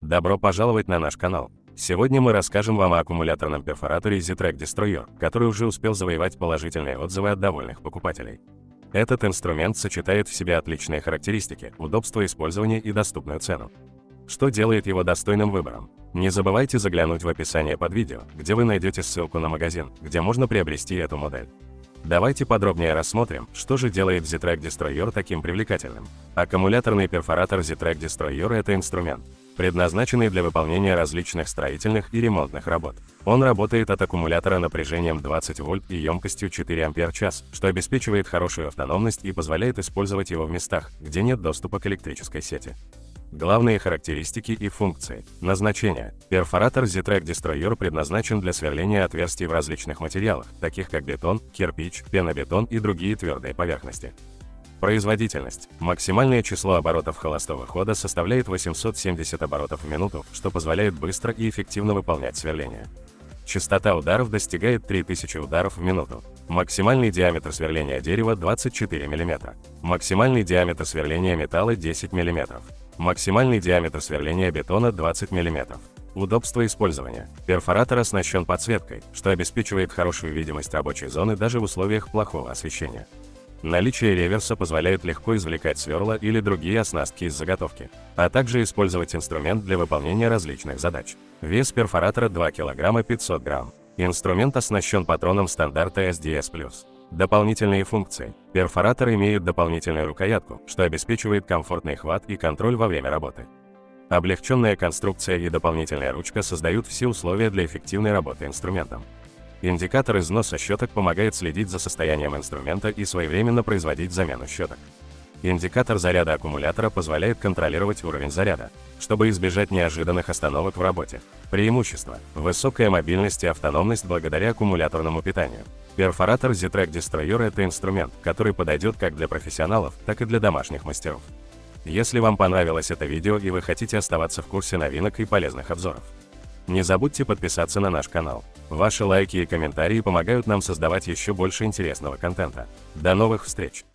Добро пожаловать на наш канал. Сегодня мы расскажем вам о аккумуляторном перфораторе Z-Track Destroyer, который уже успел завоевать положительные отзывы от довольных покупателей. Этот инструмент сочетает в себе отличные характеристики, удобство использования и доступную цену. Что делает его достойным выбором? Не забывайте заглянуть в описание под видео, где вы найдете ссылку на магазин, где можно приобрести эту модель. Давайте подробнее рассмотрим, что же делает Z-Track Destroyer таким привлекательным. Аккумуляторный перфоратор Z-Track Destroyer – это инструмент, предназначенный для выполнения различных строительных и ремонтных работ. Он работает от аккумулятора напряжением 20 вольт и емкостью 4 ампер-час, что обеспечивает хорошую автономность и позволяет использовать его в местах, где нет доступа к электрической сети. Главные характеристики и функции. Назначение. Перфоратор Z-Track Destroyer предназначен для сверления отверстий в различных материалах, таких как бетон, кирпич, пенобетон и другие твердые поверхности. Производительность. Максимальное число оборотов холостого хода составляет 870 оборотов в минуту, что позволяет быстро и эффективно выполнять сверление. Частота ударов достигает 3000 ударов в минуту. Максимальный диаметр сверления дерева 24 мм. Максимальный диаметр сверления металла 10 мм. Максимальный диаметр сверления бетона 20 мм. Удобство использования. Перфоратор оснащен подсветкой, что обеспечивает хорошую видимость рабочей зоны даже в условиях плохого освещения. Наличие реверса позволяет легко извлекать сверла или другие оснастки из заготовки, а также использовать инструмент для выполнения различных задач. Вес перфоратора 2 кг 500 грамм. Инструмент оснащен патроном стандарта SDS+. Дополнительные функции. Перфоратор имеет дополнительную рукоятку, что обеспечивает комфортный хват и контроль во время работы. Облегченная конструкция и дополнительная ручка создают все условия для эффективной работы инструментом. Индикатор износа щеток помогает следить за состоянием инструмента и своевременно производить замену щеток. Индикатор заряда аккумулятора позволяет контролировать уровень заряда, чтобы избежать неожиданных остановок в работе. Преимущества. Высокая мобильность и автономность благодаря аккумуляторному питанию. Перфоратор Z-Track Destroyer – это инструмент, который подойдет как для профессионалов, так и для домашних мастеров. Если вам понравилось это видео и вы хотите оставаться в курсе новинок и полезных обзоров, не забудьте подписаться на наш канал. Ваши лайки и комментарии помогают нам создавать еще больше интересного контента. До новых встреч!